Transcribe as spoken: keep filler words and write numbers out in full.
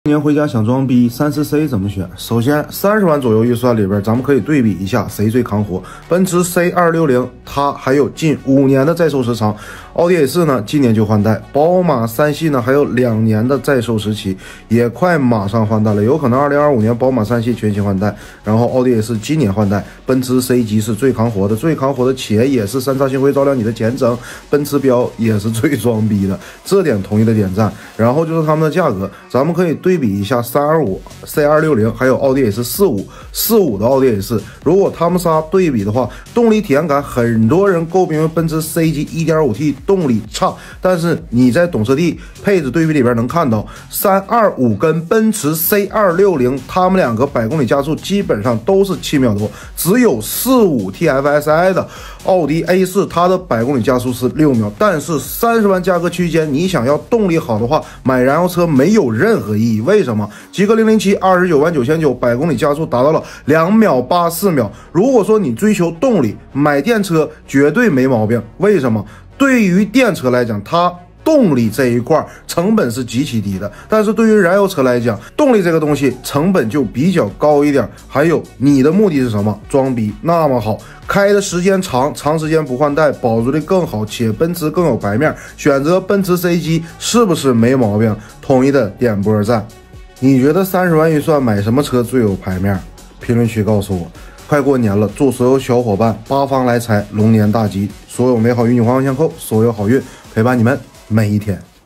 今年回家想装逼，三十 C 怎么选？首先，三十万左右预算里边，咱们可以对比一下谁最扛活。奔驰 C 二六零，它还有近五年的在售时长；奥迪 A 四呢，今年就换代；宝马三系呢，还有两年的在售时期，也快马上换代了，有可能二零二五年宝马三系全新换代，然后奥迪 A 四今年换代。奔驰 C 级是最扛活的，最扛活的且也是三叉星辉照亮你的前程。奔驰标也是最装逼的，这点统一的点赞。然后就是他们的价格，咱们可以对比一下三二五、C 二六零，还有奥迪 A 四四五、四五的奥迪 A 四。如果他们仨对比的话，动力体验感，很多人诟病奔驰 C 级 一点五 T 动力差，但是你在懂车帝配置对比里边能看到，三二五跟奔驰 C 二六零，他们两个百公里加速基本上都是七秒多，只有四五 T F S I 的奥迪 A 四，它的百公里加速是六秒。但是三十万价格区间，你想要动力好的话，买燃油车没有任何意义。为什么？极氪零零七二十九万九千九，百公里加速达到了两秒八四秒。如果说你追求动力，买电车绝对没毛病。为什么？对于电车来讲，它动力这一块成本是极其低的，但是对于燃油车来讲，动力这个东西成本就比较高一点。还有你的目的是什么？装逼那么好，开的时间长，长时间不换代，保值率更好，且奔驰更有牌面，选择奔驰 C 级是不是没毛病？统一的点波赞。你觉得三十万预算买什么车最有牌面？评论区告诉我。快过年了，祝所有小伙伴八方来财，龙年大吉，所有美好与你环环相扣，所有好运陪伴你们每一天。